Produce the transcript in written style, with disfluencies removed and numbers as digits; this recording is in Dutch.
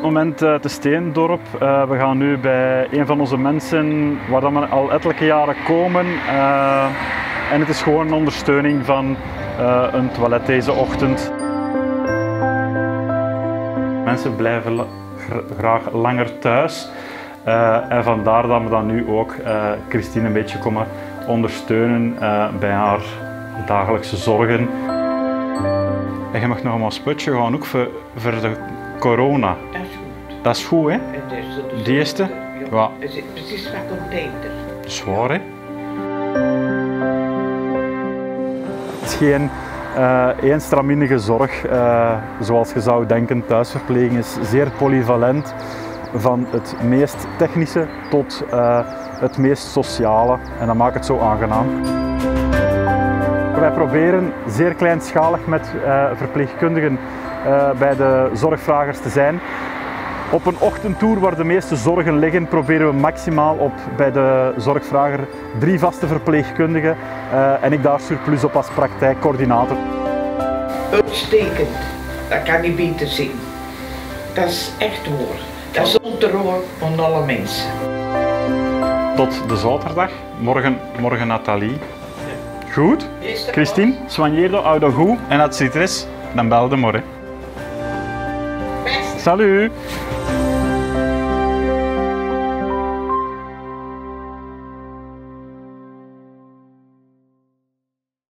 moment te Steendorp. We gaan nu bij een van onze mensen waar we al ettelijke jaren komen. En het is gewoon een ondersteuning van een toilet deze ochtend. Mensen blijven graag langer thuis. En vandaar dat we dan nu ook Christine een beetje komen ondersteunen bij haar dagelijkse zorgen. En je mag nog een sputje gaan ook voor de corona. Dat is goed. Dat is goed, hè? Die eerste? Ja. Het is precies wat container. Zwaar, hè? Het is geen eenstraminige zorg zoals je zou denken. Thuisverpleging is zeer polyvalent. Van het meest technische tot het meest sociale. En dat maakt het zo aangenaam. Wij proberen zeer kleinschalig met verpleegkundigen bij de zorgvragers te zijn. Op een ochtendtour waar de meeste zorgen liggen, proberen we maximaal op bij de zorgvrager 3 vaste verpleegkundigen en ik daar surplus op als praktijkcoördinator. Uitstekend, dat kan je beter zien. Dat is echt waar. Dat is ontroer van alle mensen. Tot de zaterdag, morgen Nathalie. Goed? Christine, soigneer dat, hou dat goed. En als het er is, dan bel je morgen. Salut!